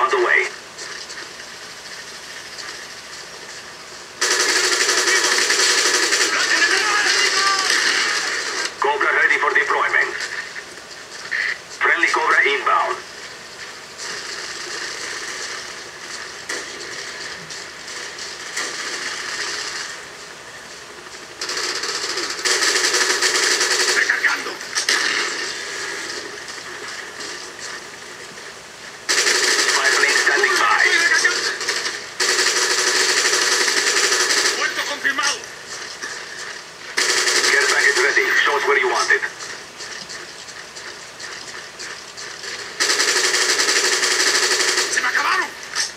on the way. Cobra ready for deployment. Friendly Cobra inbound. Where you want it. ¡Se me acabaron!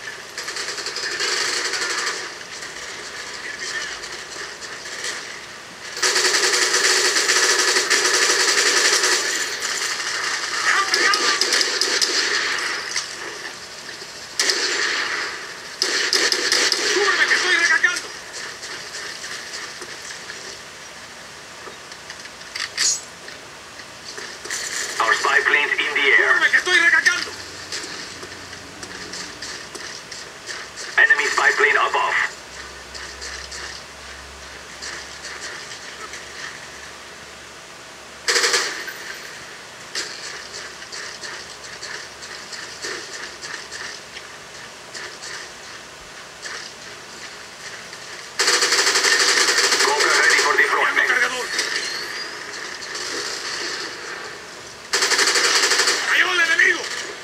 ¡Súbeme que estoy recargando! Our spy planes in the air. ¡Súbeme que estoy recargando! Enemy spy plane above. Cobra ready for deployment. ¡Cargador! ¡Cayó el enemigo!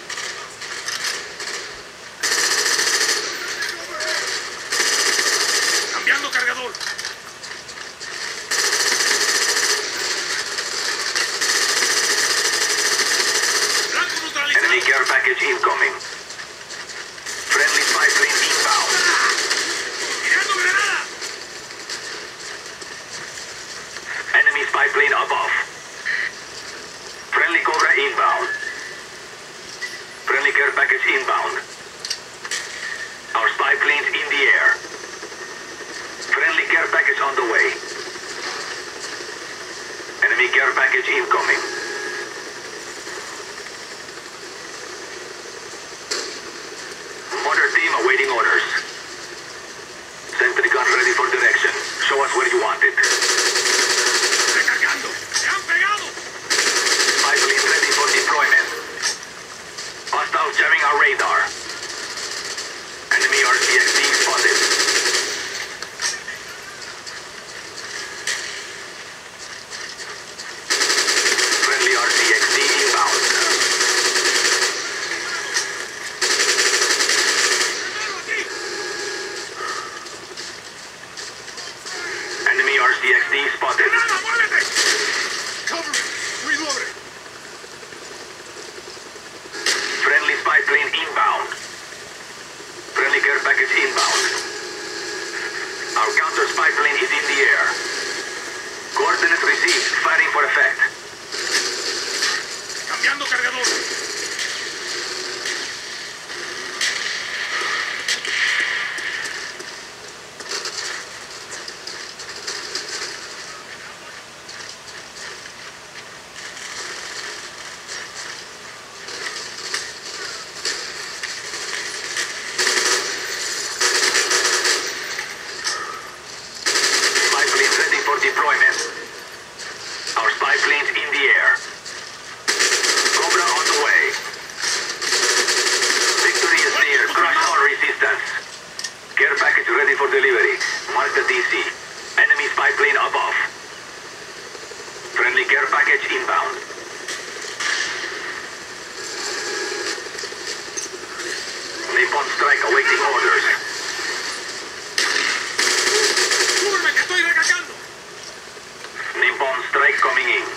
¡Cambiando cargador! ¡Blanco neutralizado! Enemy care package incoming. Friendly spy plane inbound. ¡Tirando granada! Enemy spy plane above. Friendly Cobra inbound. Friendly care package inbound. Our spy planes in the air. Friendly care package on the way. Enemy care package incoming. Mortar team awaiting orders. Sentry gun ready for direction. Show us where you want it. ¡Recargando! ¡Se han pegado! Spy plane ready for deployment. Hostiles jamming our radar. Enemy RCXD spotted. Friendly RCXD inbound. Enemy RCXD spotted. ¡Granada, muévete! ¡Cover me! ¡Reloaded! Friendly spy plane inbound. Friendly care package inbound. Our counter spy plane is in the air. Coordinates received. Firing for effect. ¡Cambiando cargador! Spy plane ready for deployment. Our spy planes in the air. Cobra on the way. Victory is near. Crush all resistance. Care package ready for delivery. Mark the DC. Enemy spy plane above. Friendly care package inbound. Nippon strike awaiting orders. ¡Súbeme que estoy recargando! Nippon strike coming in.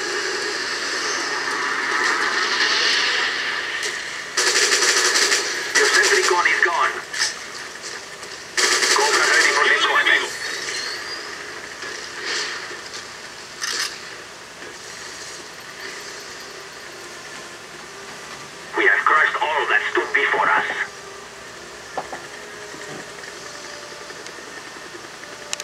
Your sentry gun is gone. Cobra ready for ¡Cayó el deployment. enemigo! We have crushed all